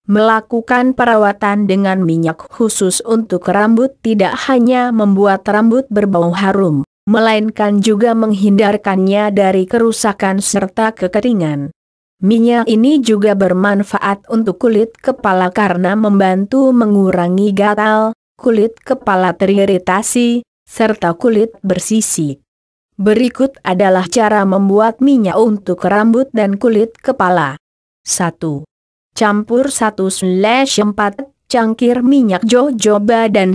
Melakukan perawatan dengan minyak khusus untuk rambut tidak hanya membuat rambut berbau harum, melainkan juga menghindarkannya dari kerusakan serta kekeringan. Minyak ini juga bermanfaat untuk kulit kepala karena membantu mengurangi gatal, kulit kepala teriritasi, serta kulit bersisik. Berikut adalah cara membuat minyak untuk rambut dan kulit kepala. 1. Campur 1/4 cangkir minyak jojoba dan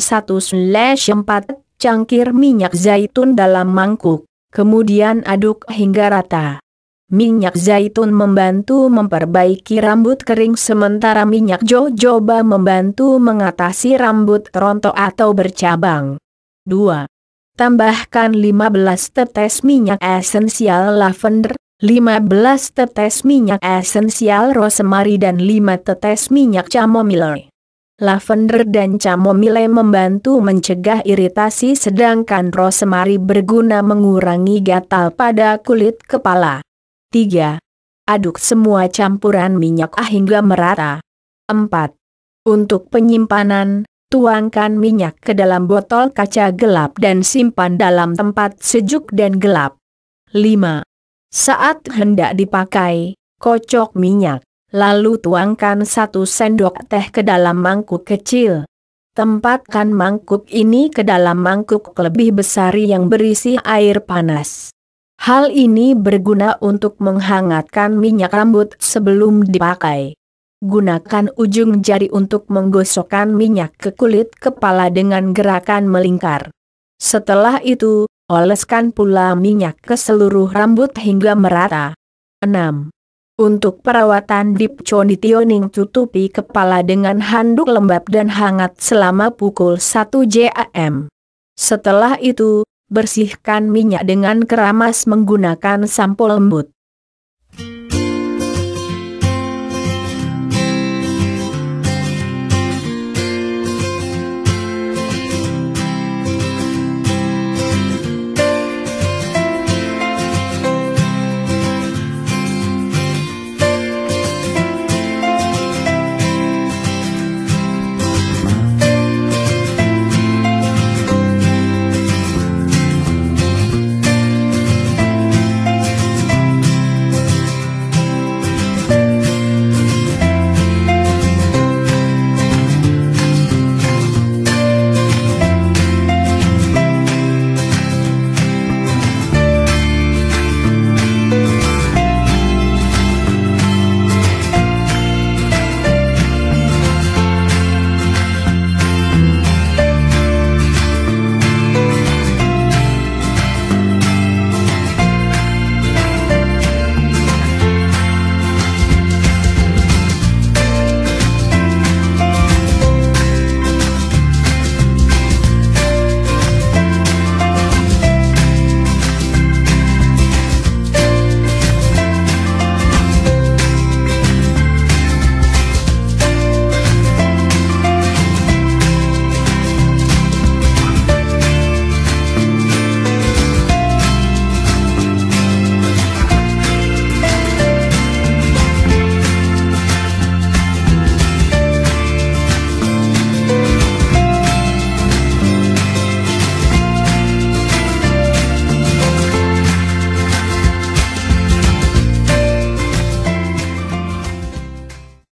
1/4 cangkir minyak zaitun dalam mangkuk, kemudian aduk hingga rata. Minyak zaitun membantu memperbaiki rambut kering sementara minyak jojoba membantu mengatasi rambut rontok atau bercabang. 2. Tambahkan 15 tetes minyak esensial lavender, 15 tetes minyak esensial rosemary dan 5 tetes minyak chamomile. Lavender dan chamomile membantu mencegah iritasi sedangkan rosemary berguna mengurangi gatal pada kulit kepala. 3. Aduk semua campuran minyak hingga merata. 4. Untuk penyimpanan, tuangkan minyak ke dalam botol kaca gelap dan simpan dalam tempat sejuk dan gelap. 5. Saat hendak dipakai, kocok minyak, lalu tuangkan 1 sendok teh ke dalam mangkuk kecil. Tempatkan mangkuk ini ke dalam mangkuk lebih besar yang berisi air panas. Hal ini berguna untuk menghangatkan minyak rambut sebelum dipakai. Gunakan ujung jari untuk menggosokkan minyak ke kulit kepala dengan gerakan melingkar. Setelah itu, oleskan pula minyak ke seluruh rambut hingga merata. 6. Untuk perawatan deep conditioning, tutupi kepala dengan handuk lembab dan hangat selama pukul 1 jam. Setelah itu, bersihkan minyak dengan keramas menggunakan sampo lembut.